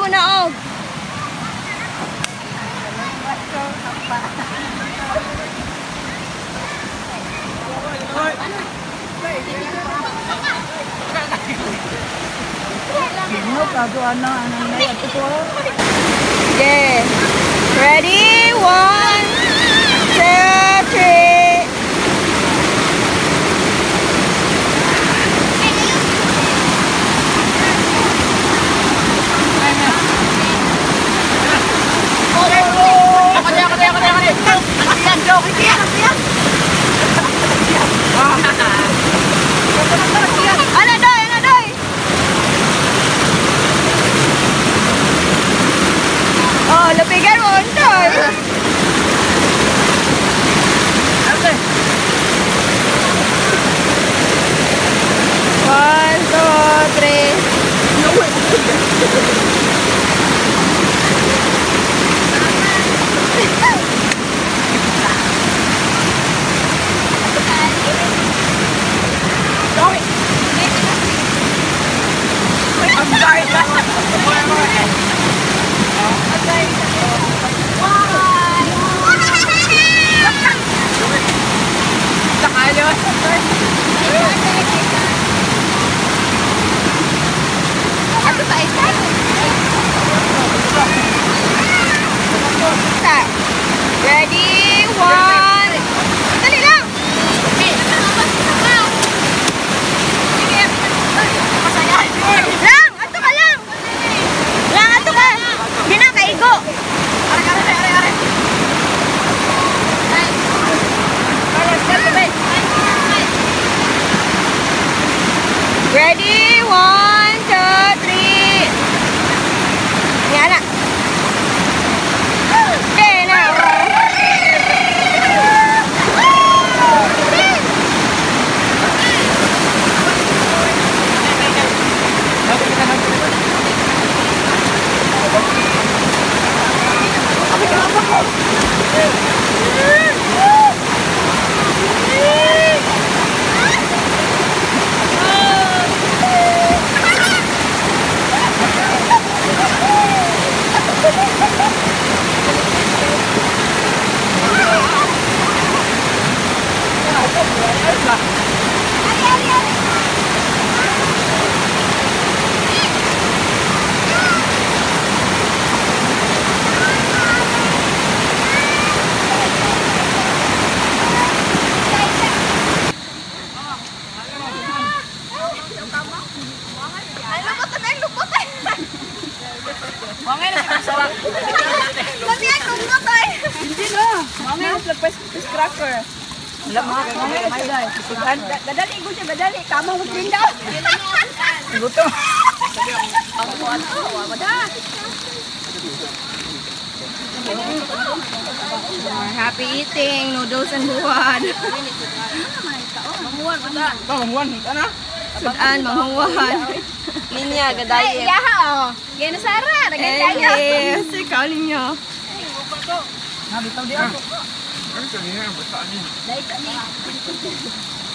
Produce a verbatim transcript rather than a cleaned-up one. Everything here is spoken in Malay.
mo na og. Okay. Ready? One, two, three. Ano doy? Ano doy? Oh, lupigan mo doy. One, two, three. Ready, one. Dali lang. Lang, ato ka lang. Lang, ato ka. Hina, kaigo. Are, are, are, are, are. Ready, one, two, three. Yan na. Okay, now. Badali ko siya, badali. Kamang magpindaw. Gutom. Happy eating, noodles and buwan. Manghuwan, mata. Manghuwan, ano? Sudan, manghuwan. Linya, gadayip. Iya, oh. Kaya nasara, nagandaya. Eh, si ikaw, Linya. Nabitaw di ako. Ano siya niya? Basta niya.